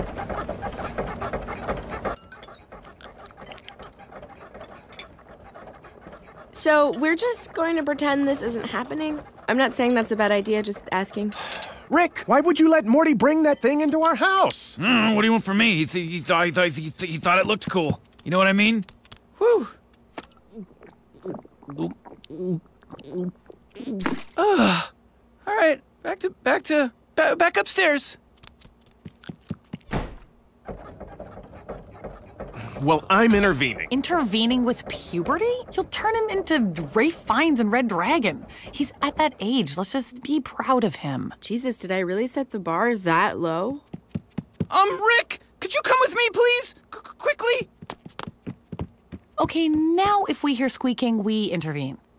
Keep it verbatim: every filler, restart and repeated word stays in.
So we're just going to pretend this isn't happening? I'm not saying that's a bad idea, just asking. Rick, why would you let Morty bring that thing into our house? Mm, what do you want from me? He, th he, thought, he, thought, he, th he thought it looked cool. You know what I mean? Whew. Ugh. All right, back to back to ba back upstairs. Well, I'm intervening. Intervening with puberty? You'll turn him into Ralph Fiennes and Red Dragon. He's at that age. Let's just be proud of him. Jesus, did I really set the bar that low? Um, Rick, could you come with me, please? Qu quickly. Okay, now if we hear squeaking, we intervene.